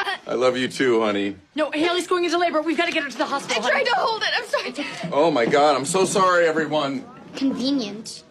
I love you too, honey. No, Haley's going into labor. We've got to get her to the hospital. I tried to hold it. I'm sorry. Oh my God, I'm so sorry, everyone. Convenient.